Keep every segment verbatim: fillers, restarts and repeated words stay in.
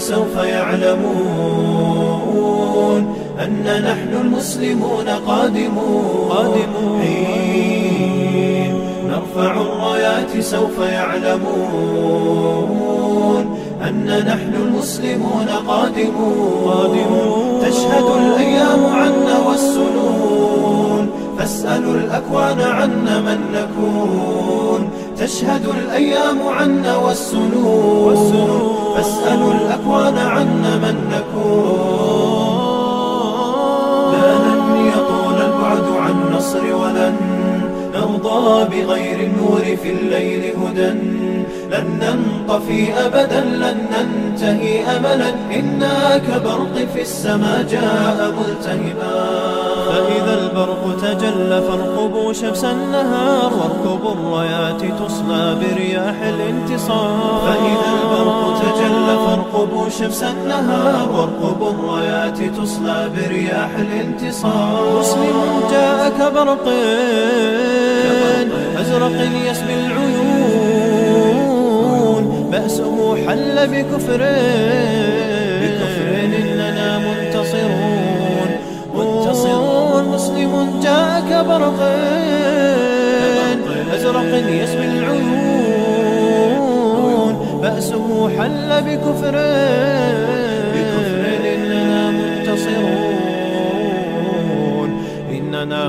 سوف يعلمون أن نحن المسلمون قادمون. حين نرفع الرايات سوف يعلمون أن نحن المسلمون قادمون. تشهد الأيام عنا والسنون فاسألوا الأكوان عنا من نكون. تشهد الأيام عنا والسنون فاسألوا الأكوان عنا من نكون. لا لن يطول البعد عن نصر ولن نرضى بغير النور في الليل هدى. لن ننطفي أبدا لن ننتهي أملا إنا كبرق في السماء جاء ملتهبا. فإذا البرق تجلى فارقبوا شمس النهار واركبوا الرايات تصلى برياح الانتصار. فإذا البرق تجلى فارقبوا شمس النهار واركبوا الرايات تصلى برياح الانتصار. مسلم جاء كبرق أزرق يسبي العيون بأسه حل بكفر بكفر إننا منتصرون منتصرون. مسلم جاء كبرق أزرق يسبي العيون بأسه حل بكفر بكفر إننا منتصرون إننا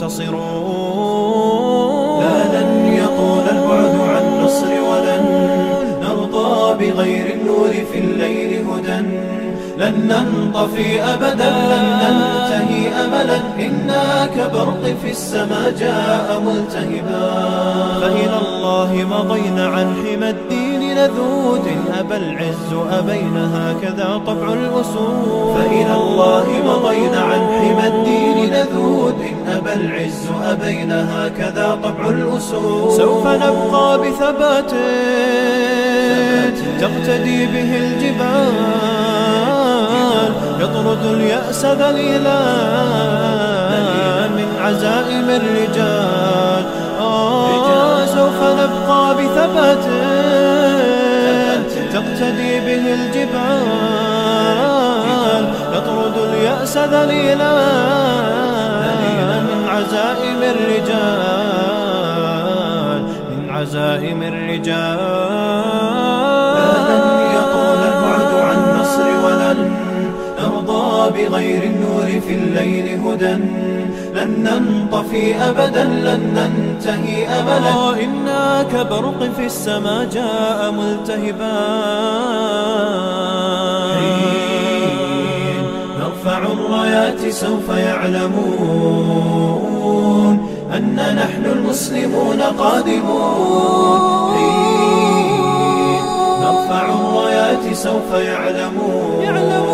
منتصرون. لا لن يطول البعد عن نصر ولن نرضى بغير النور في الليل هدى. لن ننطفي أبدا لن ننتهي أملا إنا كبرق في السماء جاء ملتهبا. فإلى الله مضينا عن حمى الدين نذود أبى العز أبينا هكذا طبع الأسود. فإلى الله مضينا عن حمى الدين نذود أبى العز أبينا هكذا طبع الأسود. سوف نبقى بثبات تقتدي به الجبال يطرد اليأس ذليلا من عزائم الرجال. آه سوف نبقى بثبات تقتدي به الجبال يطرد اليأس ذليلا من عزائم الرجال من عزائم الرجال. لن يطول البعد عن نصر ولن نرضى بغير النور في الليل هدى. لن ننطفي أبدا لن ننتهي أملا إنا كبرق في السماء جاء ملتهبا. حين نرفع الرايات سوف يعلمون أن نحن المسلمون قادمون. حين نرفع الرايات سوف يعلمون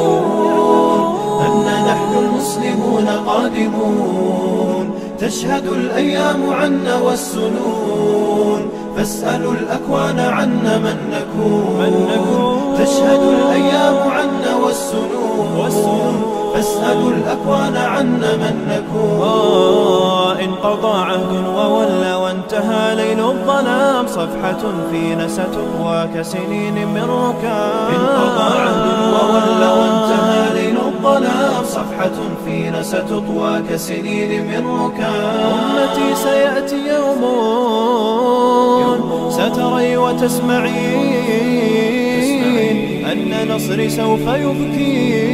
أن نحن المسلمون قادمون. تشهد الأيام عنا والسنون فاسألوا الأكوان عنا من نكون. تشهد الأيام عنا والسنون فاسألوا الأكوان عنا من نكون. انقضى عهد وولى وانتهى ليل الظلام صفحة فينا ستطوى كسنين من ركام. انقضى عهد وولى وانتهى ليل الظلام صفحة فينا ستطوى كسنين من ركام. أمتي سيأتي يوم ستري وتسمعين أن نصري سوف يبكي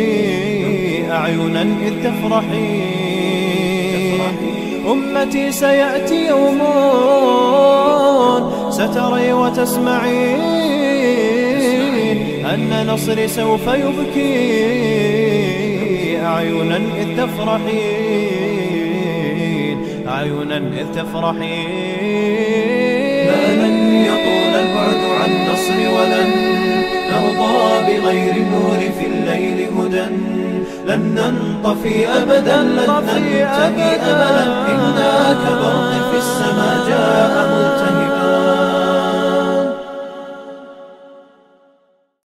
أعينا إذ تفرحين. أمتي سيأتي يوم ستري وتسمعين أن نصري سوف يبكي أعينا إذ تفرحين أعينا إذ تفرحين. لا لن يطول البعد عن نصر ولن نرضى بغير النور في الليل هدى. لن ننطفي أبدا لن ننتهي أملا إنا كبرق في السماء جاء ملتهبا.